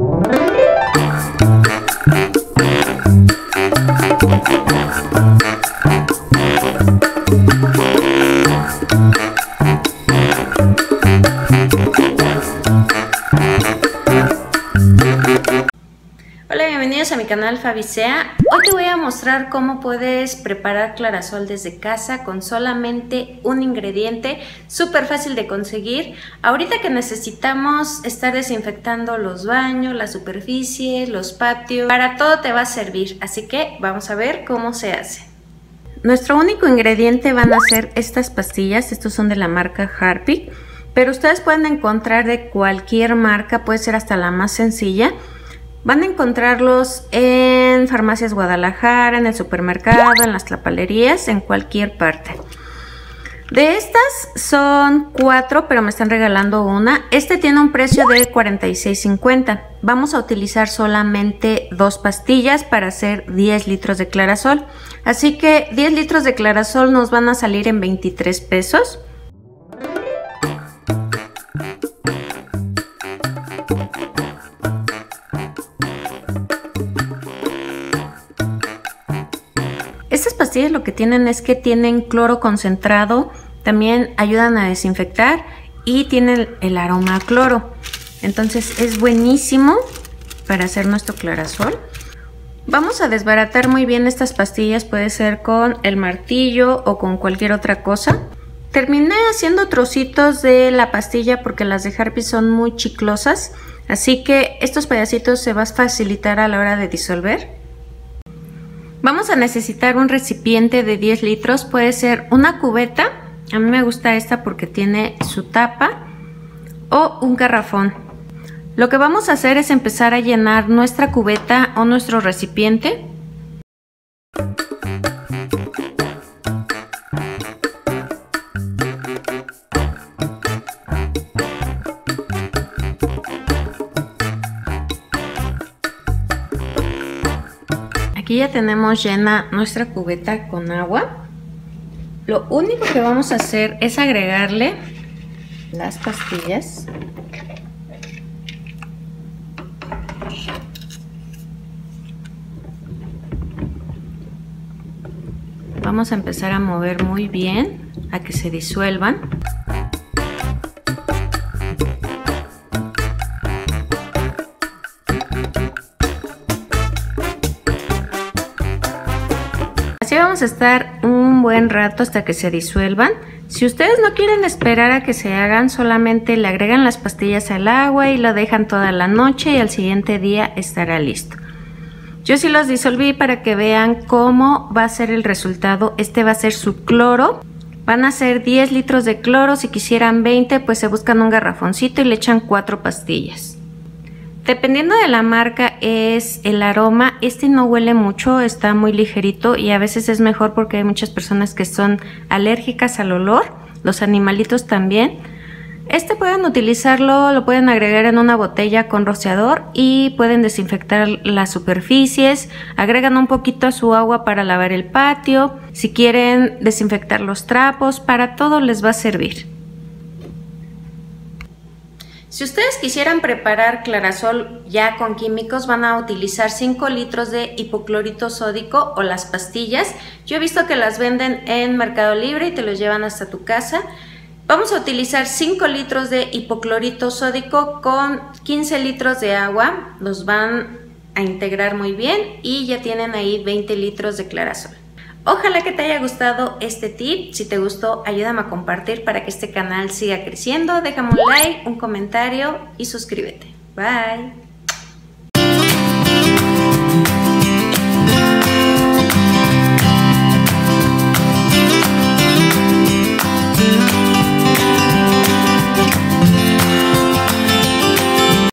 Hola, bienvenidos a mi canal Fabicea. Hoy te voy a mostrar cómo puedes preparar clarasol desde casa con solamente un ingrediente, súper fácil de conseguir. Ahorita que necesitamos estar desinfectando los baños, la superficie, los patios, para todo te va a servir, así que vamos a ver cómo se hace. Nuestro único ingrediente van a ser estas pastillas, estos son de la marca Harpic, pero ustedes pueden encontrar de cualquier marca, puede ser hasta la más sencilla. Van a encontrarlos en Farmacias Guadalajara, en el supermercado, en las tlapalerías, en cualquier parte. De estas son 4, pero me están regalando una. Este tiene un precio de $46.50. Vamos a utilizar solamente 2 pastillas para hacer 10 litros de clarasol. Así que 10 litros de clarasol nos van a salir en 23 pesos. Estas pastillas lo que tienen es que tienen cloro concentrado, también ayudan a desinfectar y tienen el aroma a cloro. Entonces es buenísimo para hacer nuestro clarasol. Vamos a desbaratar muy bien estas pastillas, puede ser con el martillo o con cualquier otra cosa. Terminé haciendo trocitos de la pastilla porque las de Harpic son muy chiclosas, así que estos pedacitos se va a facilitar a la hora de disolver. Vamos a necesitar un recipiente de 10 litros, puede ser una cubeta, a mí me gusta esta porque tiene su tapa, o un garrafón. Lo que vamos a hacer es empezar a llenar nuestra cubeta o nuestro recipiente. Aquí ya tenemos llena nuestra cubeta con agua. Lo único que vamos a hacer es agregarle las pastillas. Vamos a empezar a mover muy bien a que se disuelvan. Así vamos a estar un buen rato hasta que se disuelvan. Si ustedes no quieren esperar a que se hagan, solamente le agregan las pastillas al agua y lo dejan toda la noche y al siguiente día estará listo. Yo sí los disolví para que vean cómo va a ser el resultado. Este va a ser su cloro. Van a ser 10 litros de cloro. Si quisieran 20, pues se buscan un garrafoncito y le echan 4 pastillas. Dependiendo de la marca es el aroma. Este no huele mucho, está muy ligerito y a veces es mejor porque hay muchas personas que son alérgicas al olor, los animalitos también. Este pueden utilizarlo, lo pueden agregar en una botella con rociador y pueden desinfectar las superficies. Agregan un poquito a su agua para lavar el patio. Si quieren desinfectar los trapos, para todo les va a servir. Si ustedes quisieran preparar clarasol ya con químicos, van a utilizar 5 litros de hipoclorito sódico o las pastillas. Yo he visto que las venden en Mercado Libre y te los llevan hasta tu casa. Vamos a utilizar 5 litros de hipoclorito sódico con 15 litros de agua. Los van a integrar muy bien y ya tienen ahí 20 litros de clarasol. Ojalá que te haya gustado este tip. Si te gustó, ayúdame a compartir para que este canal siga creciendo. Déjame un like, un comentario y suscríbete. Bye.